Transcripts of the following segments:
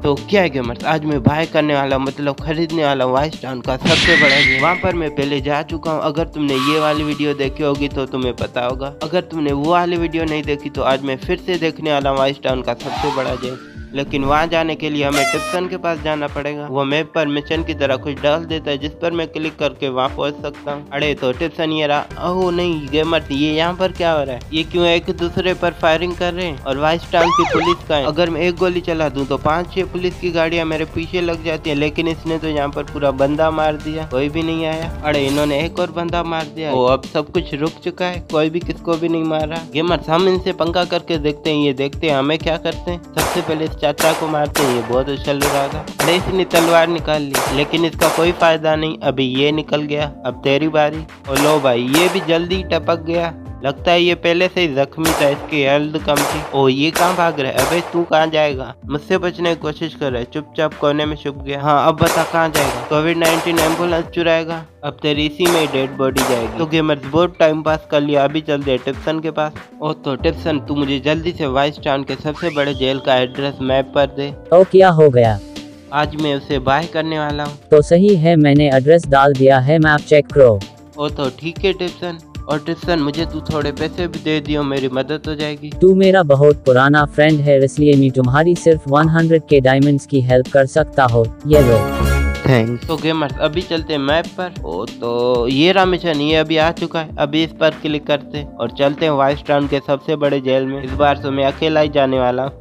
तो क्या है गेमर्स, आज मैं बाय करने वाला मतलब खरीदने वाला वाइस टाउन का सबसे बड़ा गेम। वहाँ पर मैं पहले जा चुका हूँ। अगर तुमने ये वाली वीडियो देखी होगी तो तुम्हें पता होगा। अगर तुमने वो वाली वीडियो नहीं देखी तो आज मैं फिर से देखने वाला वाइस टाउन का सबसे बड़ा गेम। लेकिन वहाँ जाने के लिए हमें टिप्सन के पास जाना पड़ेगा। वो मैप पर मिशन की तरह कुछ डाल देता है जिस पर मैं क्लिक करके वहाँ पहुँच सकता हूँ। अरे तो टिप्सन ये रहा। ओह नहीं गेमर, ये यहाँ पर क्या हो रहा है? ये क्यों एक दूसरे पर फायरिंग कर रहे हैं? और वाइस टाउन की पुलिस का है। अगर मैं एक गोली चला दूं तो 5-6 पुलिस की गाड़ियाँ मेरे पीछे लग जाती है। लेकिन इसने तो यहाँ पर पूरा बंदा मार दिया, कोई भी नहीं आया। अरे इन्होंने एक और बंदा मार दिया। ओ अब सब कुछ रुक चुका है, कोई भी किसको भी नहीं मार रहा। गेमर हम इनसे पंगा करके देखते हैं, ये देखते हैं हमें क्या करते हैं। सबसे पहले चाचा को मारते हैं, ये बहुत उछल रहा था। अरे इसने तलवार निकाल ली लेकिन इसका कोई फायदा नहीं। अभी ये निकल गया, अब तेरी बारी। और लो भाई ये भी जल्दी टपक गया। लगता है ये पहले से ही जख्मी था, इसकी हेल्थ कम थी। ओ ये कहाँ भाग रहा है? अबे तू कहाँ जाएगा? मुझसे बचने की कोशिश कर रहा है, चुपचाप कोने में छुप गया। हाँ अब बता कहाँ जाएगा? कोविड-19 एम्बुलेंस चुराएगा? अब तेरी इसी में डेड बॉडी जाएगी। तो गेमर्स बहुत टाइम पास कर लिया, अभी चलते हैं टिप्सन के पास। ओ तो टिप्सन तू मुझे जल्दी से वाइस टाउन के सबसे बड़े जेल का एड्रेस मैप पर दे। तो क्या हो गया? आज मैं उसे बाय करने वाला हूँ। तो सही है, मैंने एड्रेस डाल दिया है, मैप चेक करो। ओ तो ठीक है टिप्सन। और टिप्सन मुझे तू थोड़े पैसे भी दे दियो, मेरी मदद हो जाएगी। तू मेरा बहुत पुराना फ्रेंड है, इसलिए मैं तुम्हारी सिर्फ 100 के डायमंड्स की हेल्प कर सकता हो। ये लो। थैंक्स। तो गेमर्स अभी चलते हैं मैप पर। ओ तो ये रहा मिशन, ये अभी आ चुका है। अभी इस पर क्लिक करते हैं और चलते हैं वाइस टाउन के सबसे बड़े जेल में। इस बार तो मैं अकेला ही जाने वाला हूँ।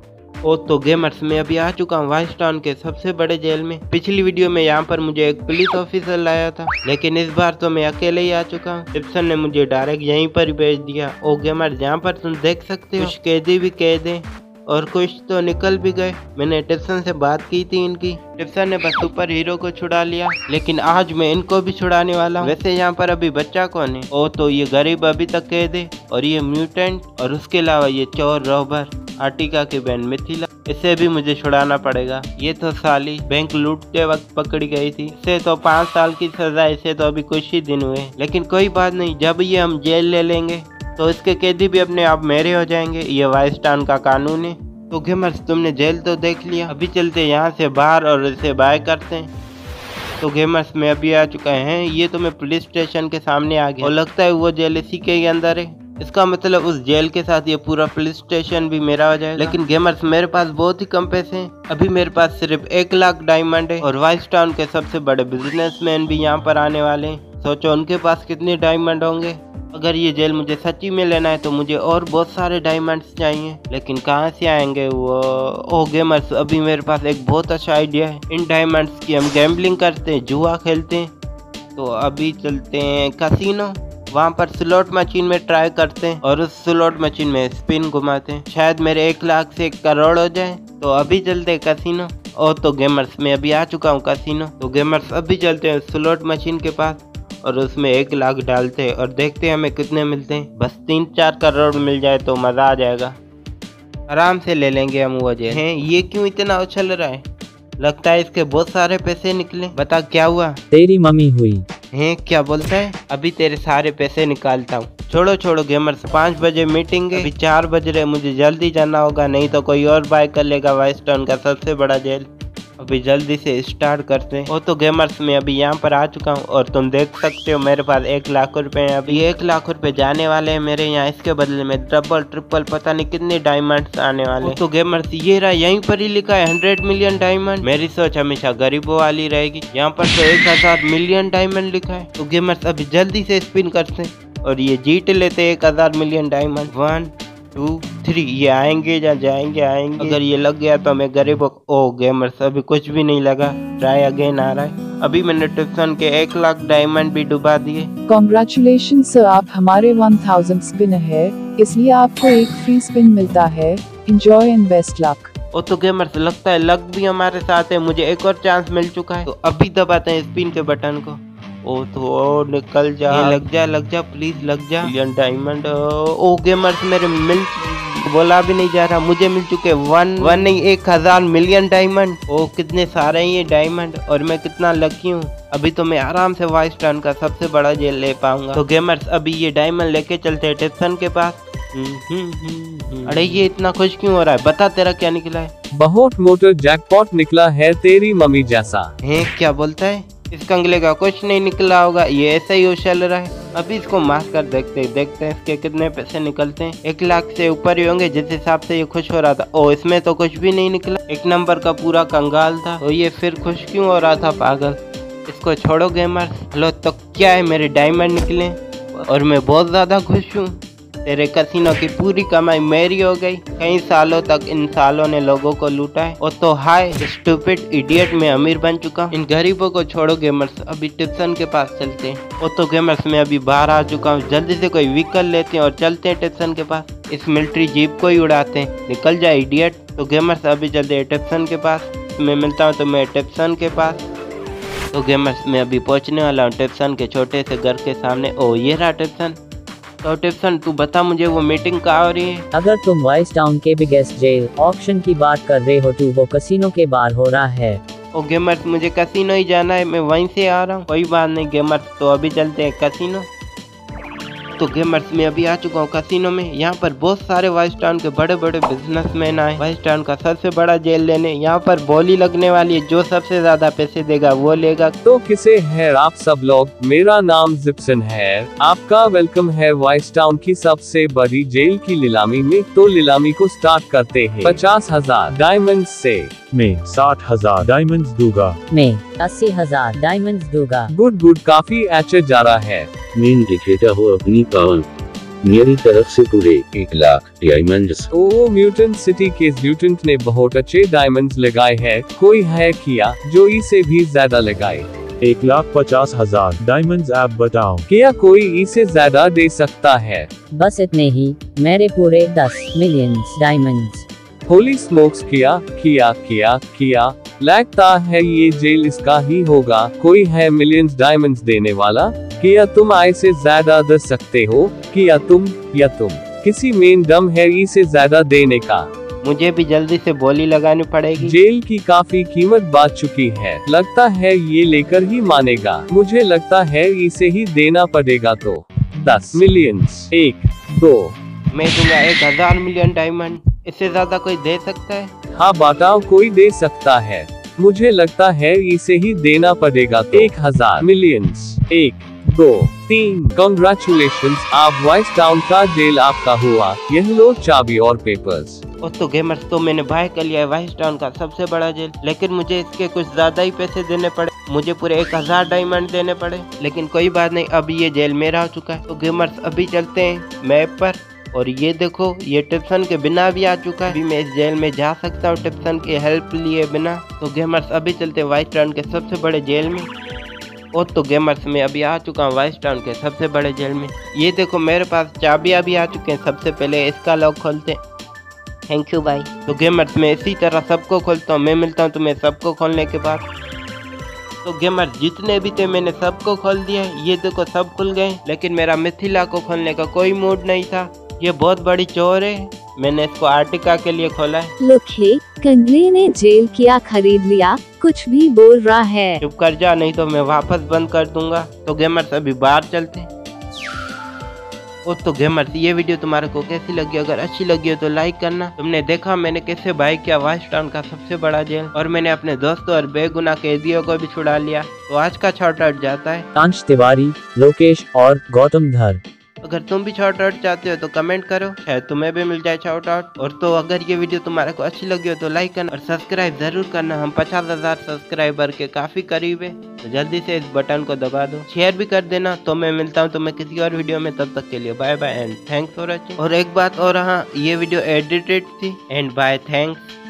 ओ तो गेमर्स मैं अभी आ चुका हूँ वाइस टाउन के सबसे बड़े जेल में। पिछली वीडियो में यहाँ पर मुझे एक पुलिस ऑफिसर लाया था, लेकिन इस बार तो मैं अकेले ही आ चुका हूँ। टिप्सन ने मुझे डायरेक्ट यहीं पर ही भेज दिया। ओ गेमर्स यहाँ पर तुम देख सकते हो कुछ कैदी भी कैद हैं और कुछ तो निकल भी गए। मैंने टिप्सन से बात की थी इनकी। टिप्सन ने बस सुपर हीरो को छुड़ा लिया, लेकिन आज मैं इनको भी छुड़ाने वाला हूँ। वैसे यहाँ पर अभी बच्चा कौन है? ओ तो ये गरीब अभी तक कैद है, और ये म्यूटेंट, और उसके अलावा ये चोर रॉबर आर्टिका की बहन मिथिला, इसे भी मुझे छुड़ाना पड़ेगा। ये तो साली बैंक लूटते वक्त पकड़ी गई थी, इसे तो 5 साल की सजा, इसे तो अभी कुछ ही दिन हुए। लेकिन कोई बात नहीं, जब ये हम जेल ले लेंगे तो इसके कैदी भी अपने आप मेरे हो जाएंगे। ये वाइस टाउन का कानून है। तो गेमर्स तुमने जेल तो देख लिया, अभी चलते हैं यहाँ से बाहर और इसे बाय करते हैं। तो गेमर्स में अभी आ चुका है, ये तो मैं पुलिस स्टेशन के सामने आ गया और लगता है वो जेल इसी के अंदर है। इसका मतलब उस जेल के साथ ये पूरा पुलिस स्टेशन भी मेरा हो जाएगा। लेकिन गेमर्स मेरे पास बहुत ही कम पैसे हैं। अभी मेरे पास सिर्फ 1 लाख डायमंड है और वाइस टाउन के सबसे बड़े बिजनेसमैन भी यहाँ पर आने वाले हैं। सोचो उनके पास कितने डायमंड होंगे। अगर ये जेल मुझे सच्ची में लेना है तो मुझे और बहुत सारे डायमंड्स चाहिए, लेकिन कहाँ से आएंगे वो? ओ गेमर्स अभी मेरे पास एक बहुत अच्छा आइडिया है। इन डायमंड्स की हम गैम्बलिंग करते हैं, जुआ खेलते हैं। तो अभी चलते हैं कैसीनो, वहाँ पर स्लॉट मशीन में ट्राई करते हैं और उस स्लॉट मशीन में स्पिन घुमाते हैं, शायद मेरे 1 लाख से 1 करोड़ हो जाए। तो अभी चलते हैं कैसीनो। ओ तो गेमर्स मैं अभी आ चुका हूँ कैसीनो। तो गेमर्स अभी चलते हैं स्लॉट मशीन के पास और उसमें 1 लाख डालते हैं और देखते हैं हमें कितने मिलते हैं। बस 3-4 करोड़ मिल जाए तो मजा आ जाएगा, आराम से ले लेंगे हम वो जेल। हैं ये क्यों इतना उछल रहा है? लगता है इसके बहुत सारे पैसे निकले। बता क्या हुआ? तेरी मम्मी हुई हैं क्या बोलता है? अभी तेरे सारे पैसे निकालता हूँ। छोड़ो गेमर्स, 5 बजे मीटिंग है, अभी 4 बज रहे, मुझे जल्दी जाना होगा, नहीं तो कोई और बाय कर लेगा वाइस टाउन का सबसे बड़ा जेल। अभी जल्दी से स्टार्ट करते हैं। वो तो गेमर्स मैं अभी यहाँ पर आ चुका हूँ और तुम देख सकते हो मेरे पास 1 लाख रुपए हैं। अभी 1 लाख रुपए जाने वाले हैं मेरे यहाँ, इसके बदले में डबल ट्रिपल पता नहीं कितने डायमंड्स आने वाले। तो गेमर्स ये रहा, यहीं पर ही लिखा है 100 मिलियन डायमंड। मेरी सोच हमेशा गरीबों वाली रहेगी, यहाँ पर तो 1000 मिलियन डायमंड लिखा है। तो गेमर्स अभी जल्दी से स्पिन करते हैं और ये जीत लेते 1000 मिलियन डायमंड। 1 2 3 ये आएंगे या जाएंगे? आएंगे। अगर ये लग गया तो मैं गरीब। ओ गेमर्स अभी कुछ भी नहीं लगा, ट्राई अगेन आ रहा है। अभी मैंने टिप्सन के 1 लाख डायमंड भी डुबा दिए। कॉन्ग्रेचुलेशन सर, आप हमारे 1000 स्पिनर है, इसलिए आपको एक फ्री स्पिन मिलता है। Enjoy and best luck. ओ तो गेमर्स लगता है लक भी हमारे साथ है, मुझे एक और चांस मिल चुका है। तो अभी दबाते हैं स्पिन के बटन को। ओ तो निकल जा, लग जा प्लीज, लग जा। Million diamond. ओ गेमर्स मेरे मिल, बोला भी नहीं जा रहा, मुझे मिल चुके 1 नहीं 1000 मिलियन डायमंड। ओ कितने सारे हैं ये डायमंड और मैं कितना लकी हूँ। अभी तो मैं आराम से वाइस टाउन का सबसे बड़ा जेल ले पाऊंगा। तो गेमर्स अभी ये डायमंड लेके चलते हैं टिप्सन के पास। अरे ये इतना खुश क्यों हो रहा है? बता तेरा क्या निकला है? बहुत मोटर जैकपॉट निकला है तेरी मम्मी जैसा। है क्या बोलता है? इस कंगले का कुछ नहीं निकला होगा, ये ऐसा ही उछल रहा है। अभी इसको मार कर देखते हैं इसके कितने पैसे निकलते हैं। 1 लाख से ऊपर ही होंगे जिस हिसाब से ये खुश हो रहा था। ओ इसमें तो कुछ भी नहीं निकला, 1 नंबर का पूरा कंगाल था। तो ये फिर खुश क्यों हो रहा था पागल? इसको छोड़ो गेमर। लो तो क्या है, मेरे डायमंड निकले और मैं बहुत ज्यादा खुश हूँ। तेरे कसिनो की पूरी कमाई मेरी हो गई। कई सालों तक इन सालों ने लोगों को लूटा है। और तो हाय स्टूपिड इडियट, मैं अमीर बन चुका हूँ। इन गरीबों को छोड़ो गेमर्स, अभी टिप्सन के पास चलते हैं। और तो गेमर्स मैं अभी बाहर आ चुका हूँ, जल्दी से कोई व्हीकल लेते हैं और चलते हैं टिप्सन के पास। इस मिलिट्री जीप को ही उड़ाते हैं, निकल जाए इडियट। तो गेमर्स अभी चलते हैं टिप्सन के पास। मैं मिलता हूँ तुम्हें टिप्सन के पास। तो गेमर्स मैं अभी पहुँचने वाला हूँ टिप्सन के छोटे से घर के सामने। ओ ये रहा टिप्सन। तो टिप्सन तू बता मुझे वो मीटिंग कहाँ हो रही है? अगर तुम वाइस टाउन के बिगेस्ट जेल ऑक्शन की बात कर रहे हो तो वो कसिनो के बाहर हो रहा है। ओ गेमर्स मुझे कसिनो ही जाना है, मैं वहीं से आ रहा हूँ। कोई बात नहीं गेमर्स, तो अभी चलते हैं कसिनो। तो गेमर्स मैं अभी आ चुका हूँ कसिनो में। यहाँ पर बहुत सारे वाइस टाउन के बड़े बड़े बिजनेसमैन आए वाइस टाउन का सबसे बड़ा जेल लेने। यहाँ पर बोली लगने वाली है, जो सबसे ज्यादा पैसे देगा वो लेगा। तो किसे है आप सब लोग, मेरा नाम जिप्सन है। आपका वेलकम है वाइस टाउन की सबसे बड़ी जेल की नीलामी में। तो नीलामी को स्टार्ट करते हैं 50,000 डायमंड से। मैं 60,000 डायमंड्स दूंगा। मैं 80,000 डायमंड्स दूंगा। गुड काफी अच्छा जा रहा है। मैं दिखेता हूँ अपनी पावर, मेरी तरफ से पूरे 1 लाख डायमंड्स। ओ म्यूटेंट सिटी के म्यूटेंट ने बहुत अच्छे डायमंड्स लगाए हैं। कोई है किया जो इसे भी ज्यादा लगाए? 1,50,000 डायमंड्स आप बताओ। क्या कोई इसे ज्यादा दे सकता है? बस इतने ही, मेरे पूरे 10 मिलियन डायमंड्स। होली स्मोक्स किया लगता है ये जेल इसका ही होगा। कोई है मिलियंस डायमंड्स देने वाला? क्या तुम इसे ज्यादा दे सकते हो? क्या तुम किसी मेन दम है इसे ज्यादा देने का? मुझे भी जल्दी से बोली लगानी पड़ेगी। जेल की काफी कीमत बात चुकी है, लगता है ये लेकर ही मानेगा। मुझे लगता है इसे ही देना पड़ेगा। तो 10 मिलियंस 1 2। मैं दूंगा 1,000 मिलियन डायमंड। इससे ज्यादा कोई दे सकता है? हाँ बताओ, कोई दे सकता है? मुझे लगता है इसे ही देना पड़ेगा। तो 1,000 मिलियंस 1 2 3। कॉन्ग्रेचुलेशंस, आप वाइस टाउन का जेल आपका हुआ। यह लो चाबी और पेपर्स। और तो गेमर्स तो मैंने बाय कर लिया है वाइस टाउन का सबसे बड़ा जेल, लेकिन मुझे इसके कुछ ज्यादा ही पैसे देने पड़े। मुझे पूरे 1,000 डायमंड देने पड़े, लेकिन कोई बात नहीं, अभी ये जेल मेरा हो चुका है। तो गेमर्स अभी चलते हैं मैप पर। और ये देखो, ये टिप्सन के बिना भी आ चुका है। अभी मैं इस जेल में जा सकता हूँ टिप्सन की हेल्प लिए बिना। तो गेमर्स अभी चलते हैं वाइस टाउन के सबसे बड़े जेल में। और तो गेमर्स मैं अभी आ चुका हूँ वाइस टाउन के सबसे बड़े जेल में। ये देखो मेरे पास चाबियाँ भी आ चुके हैं। सबसे पहले इसका लॉक खोलते हैं। थैंक यू भाई। तो गेमर्स मैं इसी तरह सबको खोलता हूँ। मैं मिलता हूँ तुम्हें सबको खोलने के बाद। तो गेमर्स जितने भी थे मैंने सबको खोल दिया है। ये देखो सब खुल गए, लेकिन मेरा मिथिला को खोलने का कोई मूड नहीं था। ये बहुत बड़ी चोर है, मैंने इसको आर्टिका के लिए खोला है। लुखे, कंगले ने जेल क्या खरीद लिया, कुछ भी बोल रहा है। चुप कर जा, नहीं तो मैं वापस बंद कर दूंगा। तो गेमर्स अभी बाहर चलते हैं। और तो गेमर्स ये वीडियो तुम्हारे को कैसी लगी? अगर अच्छी लगी हो तो लाइक करना। तुमने देखा मैंने कैसे भाई किया वाइस टाउन का सबसे बड़ा जेल, और मैंने अपने दोस्तों और बेगुनाह कैदियों को भी छुड़ा लिया। तो आज का शॉर्ट आउट जाता है कांच तिवारी, लोकेश और गौतम धर। अगर तुम भी शॉर्ट आउट चाहते हो तो कमेंट करो, शायद तुम्हें भी मिल जाए शॉर्ट आउट। और तो अगर ये वीडियो तुम्हारे को अच्छी लगी हो तो लाइक करना और सब्सक्राइब जरूर करना। हम 50,000 सब्सक्राइबर के काफी करीब है, तो जल्दी से इस बटन को दबा दो। शेयर भी कर देना। तो मैं मिलता हूँ तुम्हें किसी और वीडियो में, तब तक के लिए bye bye and thanks for watching. और एक बात और, हाँ ये वीडियो एडिटेड थी एंड बाय थैंक्स।